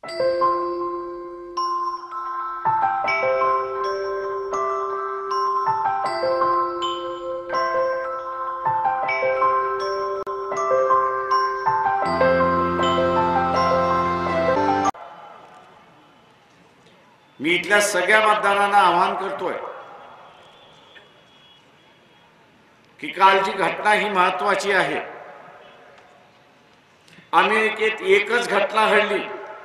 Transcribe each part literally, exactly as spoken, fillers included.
मी इथल्या सगळ्या मतदारांना आवाहन करतोय की कालची घटना ही महत्त्वाची आहे। अमेरिकेत एकच घटना घडली,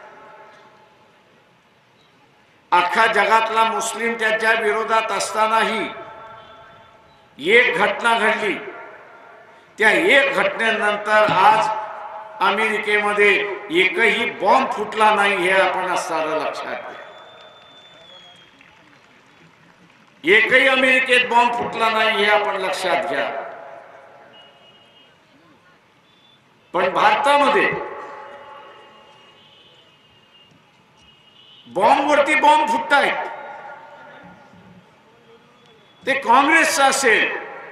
अख्ख्या जगातला मुस्लिम त्याच्या विरोधात असतानाही एक घटना घडली। त्या एक घटनेनंतर आज अमेरिकेमध्ये एकही बॉम्ब फुटला नाही हे आपण सारं लक्षात घ्या। एकही अमेरिकेत बॉम्ब फुटला नाही हे आपण लक्षात घ्या। पण भारतामध्ये बॉम्ब वरती बॉम्ब फुटतायत। ते काँग्रेसचा असेल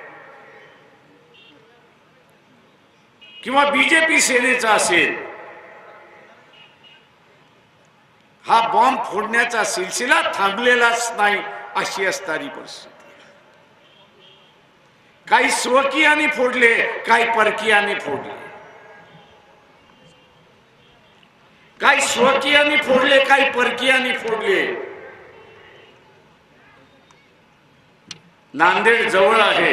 किंवा बीजेपी सेनेचा असेल, हा बॉम्ब फोडण्याचा सिलसिला थांबलेलाच नाही अशी असणारी परिस्थिती। काही स्वकीयांनी फोडले, काही परकीयांनी फोडले, काही स्वकीयांनी फोडले, काही परकीयांनी फोडले। नांदेड जवळ आहे,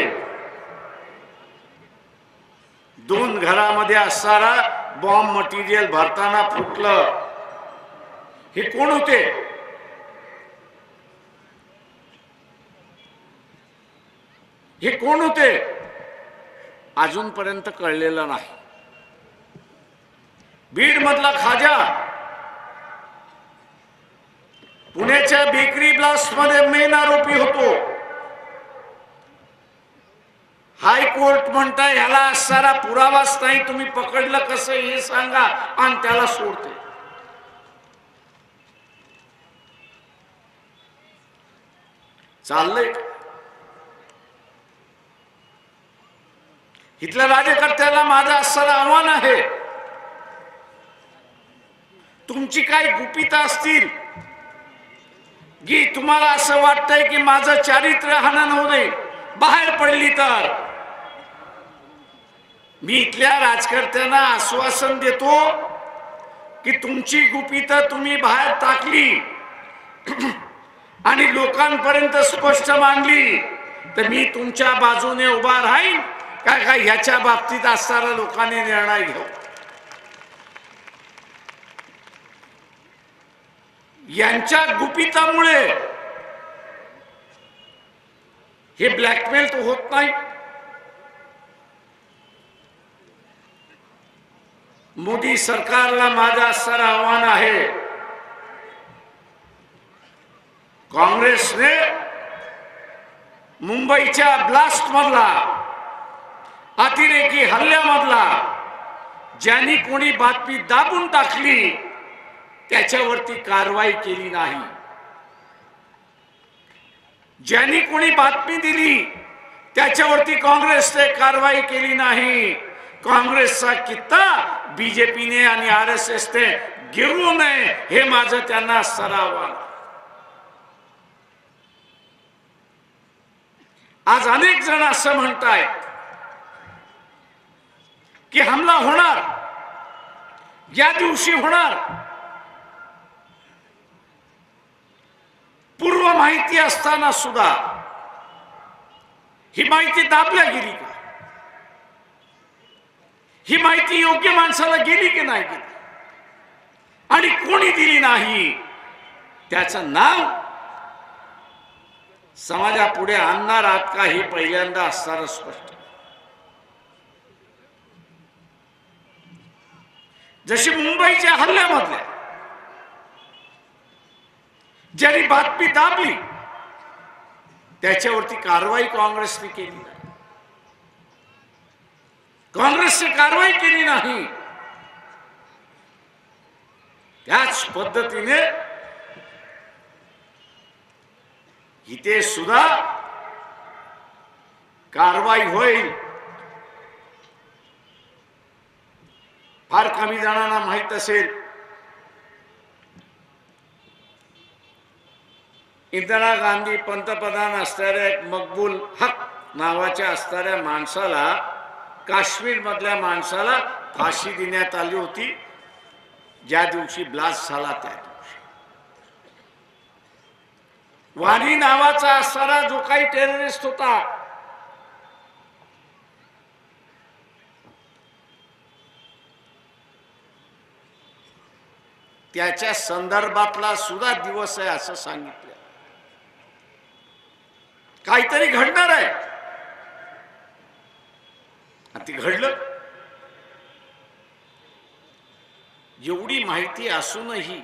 दोन घरामध्ये असणारा बॉम्ब मटेरियल भरताना फुटलं। हे कोण होते? हे कोण होते अजूनपर्यंत कळलेलं नाही। बीड मधला खाजा, पुण्याच्या बेकरी ब्लास्ट मध्ये मेन आरोपी होतो। हायकोर्ट म्हणताय याला असणारा पुरावाच नाही, तुम्ही पकडलं कसं हे सांगा आणि त्याला सोडते। चाललंय इथल्या राज्यकर्त्याला माझं असणारं आव्हान आहे, तुमची काही गुपितं असतील की तुम्हाला असं वाटतंय की माझं चारित्र्य हनन होऊ नये, बाहेर पडली तर मी इथल्या राजकर्त्यांना आश्वासन देतो की तुमची गुपितं तुम्ही बाहेर टाकली आणि लोकांपर्यंत स्पष्ट मांडली तर मी तुमच्या बाजूने उभा राहीन। काय काय ह्याच्या बाबतीत असणारा लोकांनी निर्णय घेऊ। यांच्या गुपितामुळे हे ब्लॅकमेल तो होत नाही। मोदी सरकारला माझं असणारं आव्हान आहे, काँग्रेसने मुंबईच्या ब्लास्ट मधला, अतिरेकी हल्ल्यामधला ज्यांनी कोणी बातमी दाबून टाकली त्याच्यावरती कारवाई केली नाही। ज्यांनी कोणी बातमी दिली त्याच्यावरती काँग्रेसने कारवाई केली नाही। काँग्रेसचा कित्ता बीजेपीने आणि आरएसएसने गिरवू नये हे माझं त्यांना सराव। आज अनेक जण असं म्हणतायत की हमला होणार, या दिवशी होणार। पूर्व माहिती असताना सुद्धा ही माहिती दाबल्या गेली का? ही माहिती योग्य माणसाला गेली की नाही गेली? आणि कोणी दिली नाही त्याचं नाव समाजापुढे आणणार आहात का हे पहिल्यांदा असणारं स्पष्ट। जशी मुंबईच्या हल्ल्यामधल्या ज्यांनी बातमी दाबली त्याच्यावरती कारवाई काँग्रेसने केली नाही, काँग्रेसने कारवाई केली नाही। त्याच पद्धतीने इथे सुद्धा कारवाई होईल। फार कमी जणांना माहित असेल इंदिरा गांधी पंतप्रधान असणाऱ्या एक मकबूल हक नावाच्या असणाऱ्या माणसाला, काश्मीर मधल्या माणसाला फाशी देण्यात आली होती ज्या दिवशी ब्लास्ट झाला त्या दिवशी. वाणी नावाचा असणारा जो काही टेररिस्ट होता, त्याच्या संदर्भातला सुद्धा दिवस आहे असं सांगितलं. काहीतरी घडणार आहे, ते घडलं. एवढी माहिती असूनही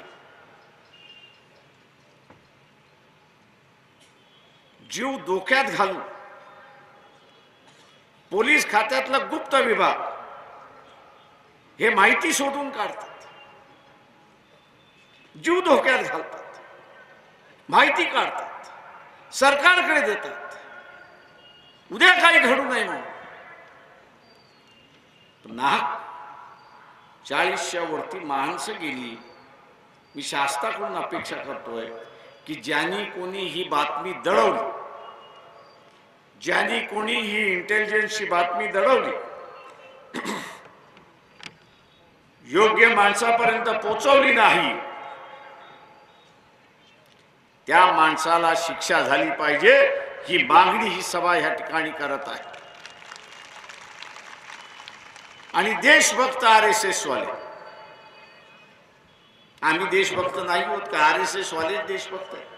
जीव धोक्यात घालून पोलीस खात्यातला गुप्त विभाग हे माहिती शोधून काढतात, जीव धोक्यात घालतात, माहिती काढतात, सरकारकडे देतात, उद्या काही घडू नये म्हणून. नाहक चाळीसच्या वरती माणसं गेली. मी शासनाकडून अपेक्षा करतोय की ज्यांनी कोणी ही बातमी दडवली, ज्यांनी कोणी ही इंटेलिजन्सची बातमी दडवली, योग्य माणसापर्यंत पोहोचवली नाही, त्या माणसाला शिक्षा झाली पाहिजे ही मागणी ही सभा या ठिकाणी करत आहे. आणि देशभक्त आर एस एस वाले, आम्ही देशभक्त नाही होत का? आर एस एस वाले देशभक्त आहे.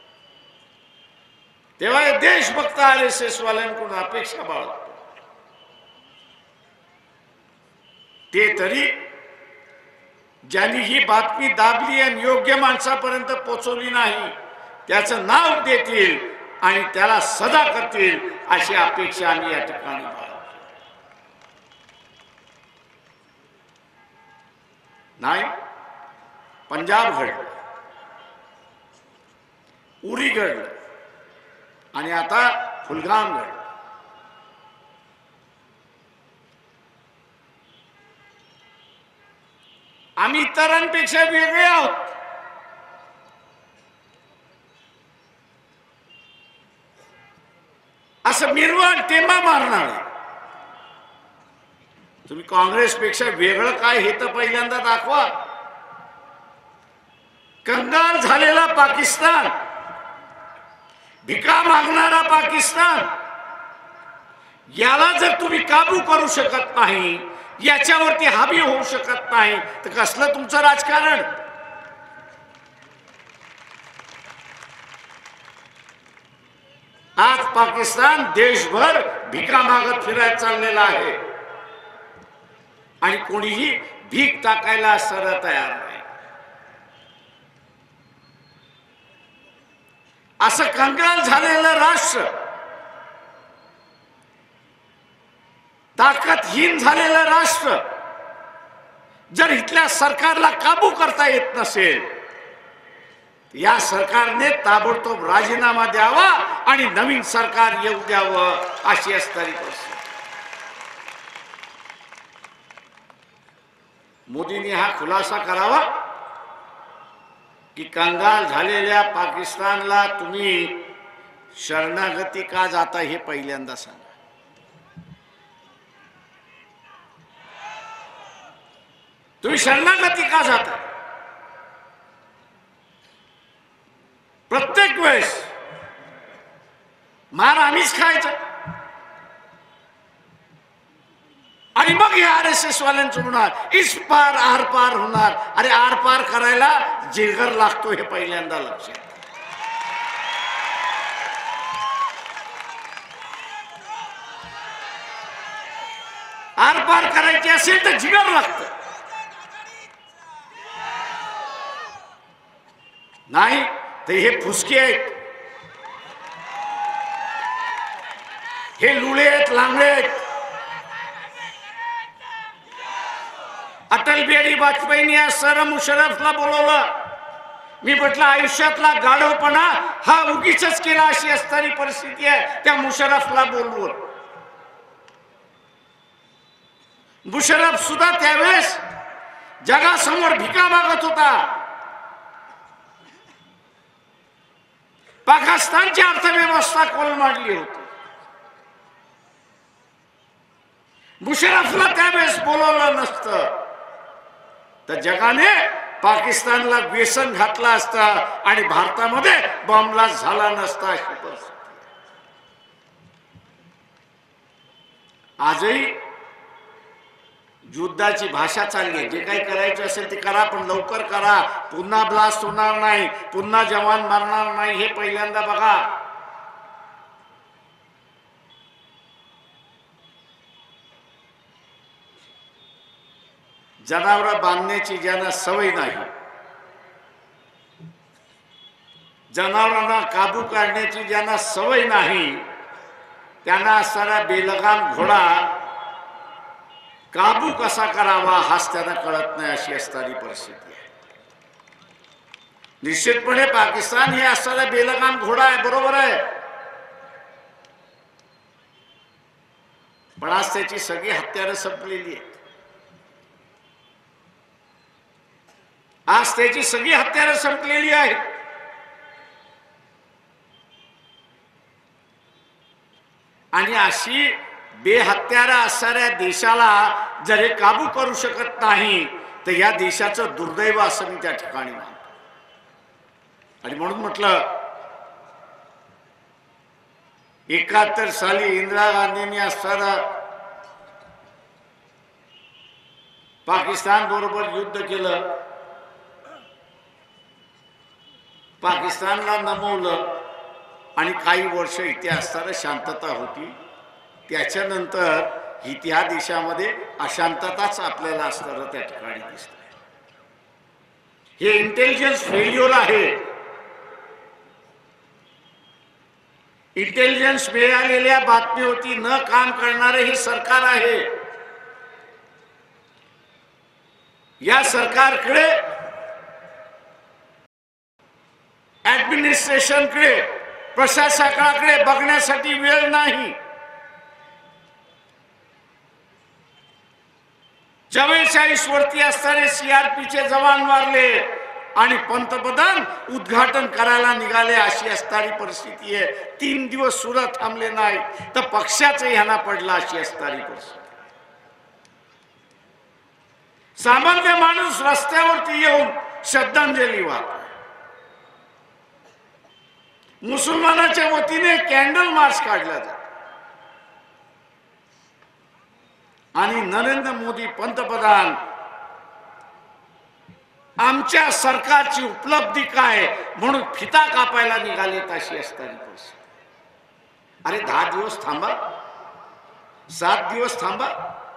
तेव्हा देशभक्त आर एस एस वाल्यांकडून अपेक्षा बाळगतो ते तरी ज्यांनी ही बातमी दाबली आणि योग्य माणसापर्यंत पोहोचवली नाही त्याचं नाव देतील आणि त्याला सजा करतील अशी अपेक्षा आम्ही या ठिकाणी बाळगतो. नाही, पंजाब घडलं, उरी घडलं आणि आता फुलगाम घडलं. आम्ही इतरांपेक्षा वेगळे आहोत. असं मिरवण टेंबा मारणार आहे. तुम्ही काँग्रेसपेक्षा वेगळं काय हे तर पहिल्यांदा दाखवा. कंगाल झालेला पाकिस्तान, भिका मागणारा पाकिस्तान, याला जर तुम्ही काबू करू शकत नाही, याच्यावरती हावी होऊ शकत नाही, तर कसलं तुमचं राजकारण? आज पाकिस्तान देशभर भिका मागत फिरायला चाललेला आहे आणि कोणीही भीक टाकायला सरळ तयार नाही. असं कंगाल झालेलं राष्ट्र, ताकदहीन झालेलं राष्ट्र जर इथल्या सरकारला काबू करता येत नसेल, या सरकारने ताबडतोब राजीनामा द्यावा आणि नवीन सरकार येऊ द्यावं अशी असणारी परिस्थिती. मोदींनी हा खुलासा करावा की कंगाल झालेल्या पाकिस्तानला तुम्ही शरणागती का जाता हे पहिल्यांदा सांगा. तुम्ही शरणागती का जाता? प्रत्येक वेळेस मार आम्हीच खायचा आणि मग हे आर एस एस वाल्यांचं होणार, इस पार आर पार होणार. अरे आर पार करायला जिगर लागतो हे पहिल्यांदा लक्षात. आर पार करायची असेल तर जिगर लागतं. नाही तर हे फुसके आहेत, हे लुळे आहेत, लांगडे आहेत. अटल बिहारी वाजपेयींनी या सर मुशर्रफला बोलवलं. मी म्हटलं आयुष्यातला गाढवपणा हा उगीचच केला अशी असणारी परिस्थिती आहे. त्या मुशर्रफला बोलवलं. मुशर्रफ सुद्धा त्यावेळेस जगासमोर भिका मागत होता. पाकिस्तानची अर्थव्यवस्था कोलमडली होती. मुशर्रफला त्यावेळेस बोलवलं नसतं तर जगाने पाकिस्तानला व्यसन घातला असता आणि भारतामध्ये बॉम्बलास्ट झाला नसता. अशी परिस्थिती आजही युद्धाची भाषा चालली आहे. जे काही करायचं असेल ते करा, पण लवकर करा. पुन्हा ब्लास्ट होणार नाही, पुन्हा जवान मरणार नाही, हे पहिल्यांदा बघा. जनावर बांधण्याची ज्यांना सवय नाही, जनावरांना काबू करण्याची ज्यांना सवय नाही, त्यांना असणारा बेलगाम घोडा काबू कसा करावा हाच त्यांना कळत नाही. अशी असणारी परिस्थिती आहे. निश्चितपणे पाकिस्तान हे असणारा बेलगाम घोडा आहे, बरोबर आहे, पण आज त्याची सगळी हत्यारं संपलेली आहेत. आज त्याची सगळी हत्यारं संपलेली आहेत. आणि अशी बेहत्यारा असणाऱ्या देशाला जर हे काबू करू शकत नाही तर या देशाचं दुर्दैव असं मी त्या ठिकाणी मानतो. आणि म्हणून म्हटलं एकाहत्तर साली इंदिरा गांधींनी असताना पाकिस्तान बरोबर युद्ध केलं, पाकिस्तानला नमवलं आणि काही वर्ष इथे असताना शांतता होती. त्याच्यानंतर इतिहा देशामध्ये अशांतताच आपल्याला असताना त्या ठिकाणी दिसते. हे इंटेलिजन्स फेल्युअर आहे. इंटेलिजन्स मिळालेल्या बातमीवरती न काम करणारे हे सरकार आहे. या सरकारकडे ऍडमिनिस्ट्रेशनकडे प्रशासकाकडे बघण्यासाठी वेळ नाही. चव्वेचाळीस वरती असताना सीआरपीचे जवान मारले आणि पंतप्रधान उद्घाटन करायला निघाले. अशी असणारी परिस्थिती आहे. तीन दिवस सुद्धा थांबले नाही तर पक्षाचं ह्यांना पडला. अशी असणारी परिस्थिती. सामान्य माणूस रस्त्यावरती येऊन श्रद्धांजली वाहतो. मुसलमानाच्या वतीने कॅन्डल मार्च काढला जातो आणि नरेंद्र मोदी पंतप्रधान आमच्या सरकारची उपलब्धी काय म्हणून फिता कापायला निघालेत. अशी असणारी परिस्थिती. अरे दहा दिवस थांबा, सात दिवस थांबा.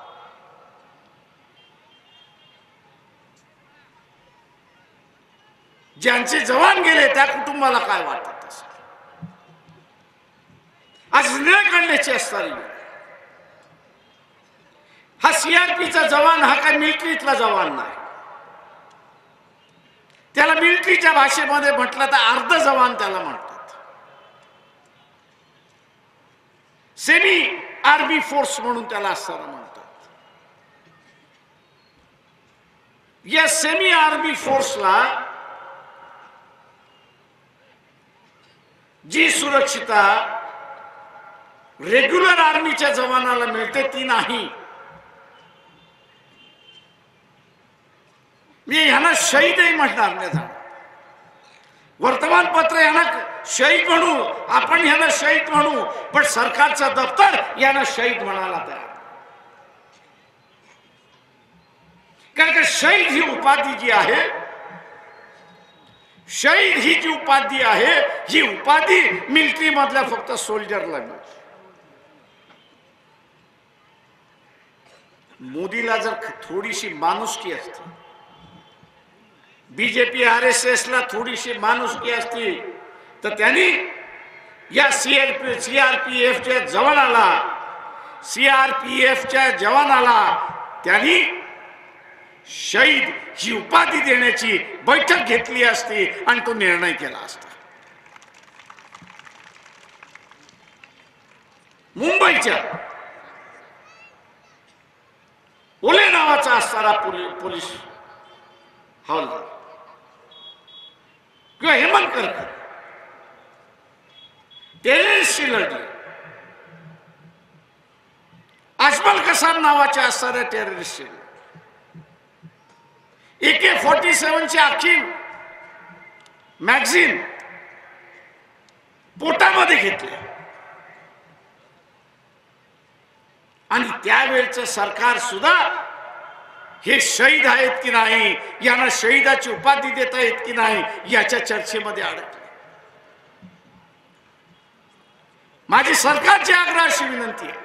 ज्यांचे जवान गेले त्या कुटुंबाला काय वाटत असेल. आज निर्णय काढण्याची असणारी. हा सीआरपीचा जवान हा काय मिलिटरीतला जवान नाही. त्याला मिलिटरीच्या भाषेमध्ये म्हटलं तर अर्ध जवान त्याला म्हणतात. सेमी आर्मी फोर्स म्हणून त्याला असताना म्हणतात. या सेमी आर्मी फोर्सला जी सुरक्षिता रेग्युलर आर्मीच्या जवानाला मिळते ती नाही. मी ह्यांना शहीदही म्हणणार नाही. वर्तमानपत्र यांना शहीद म्हणू, आपण ह्यांना शहीद म्हणू, पण सरकारचं दप्तर यांना शहीद म्हणाला तयार. कारण का शहीद ही उपाधी जी आहे, शहीद ही जी उपाधी आहे ही उपाधी मिलिटरी मधल्या फक्त सोल्जरला मिळते. मोदीला जर थोडीशी माणुसकी असती, बीजेपी आरएसएस ला थोडीशी माणुसकी असती तर त्यांनी या सीआरपी सीआरपीएफच्या जवानाला सीआरपीएफच्या जवानाला त्यांनी शहीद ही उपाधी देण्याची बैठक घेतली असती आणि तो निर्णय केला असता. मुंबईच्या ओले नावाचा असणारा पोलीस हवालदार किंवा हेमंत करकर टेररिस्टशी लढले. अजमल कसाब नावाच्या असणाऱ्या टेररिस्टशी ए के फोर्टी सेवन ची आखी मॅगझिन पोटामध्ये घेतले आणि त्यावेळचं सरकार सुद्धा हे शहीद आहेत की नाही, यांना शहीदाची उपाधी देता येत की नाही, याच्या चर्चेमध्ये अडकले. माझी सरकारची आग्रहाची विनंती आहे,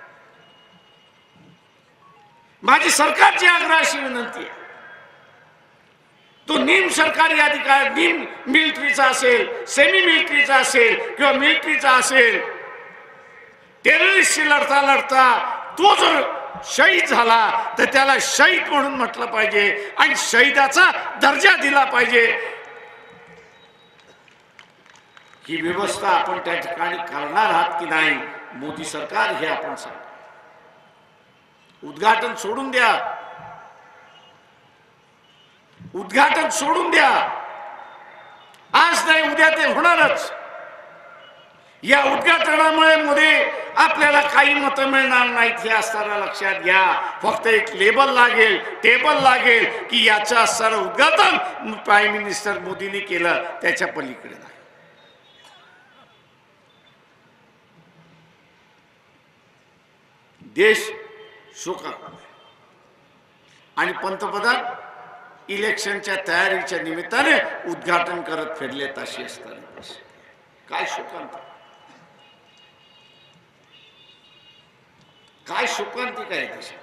माझी सरकारची आग्रहाची विनंती आहे, तो निम सरकारी अधिकार, निम मिलिटरीचा असेल, सेमी मिलिटरीचा असेल किंवा मिलिटरीचा असेल, टेररिस्टशी लढता लढता तो जर शहीद झाला तर त्याला शहीद म्हणून म्हटलं पाहिजे आणि शहीदाचा दर्जा दिला पाहिजे. ही व्यवस्था आपण त्या ठिकाणी करणार आहात की नाही मोदी सरकार, हे आपण सांगा. उद्घाटन सोडून द्या, उद्घाटन सोडून द्या. आज नाही उद्या ते होणारच. या उद्घाटनामुळे मध्ये आपल्याला काही मतं मिळणार नाहीत हे असताना लक्षात घ्या. फक्त एक लेबल लागेल, टेबल लागेल की याचं असणारं उद्घाटन प्राईम मिनिस्टर मोदींनी केलं, त्याच्या पलीकडे नाही. देश शोकाकुल आहे आणि पंतप्रधान इलेक्शनच्या तयारीच्या निमित्ताने उद्घाटन करत फिरलेत अशी असताना काय शोकांत, काय शोकांतिक आहे देशात.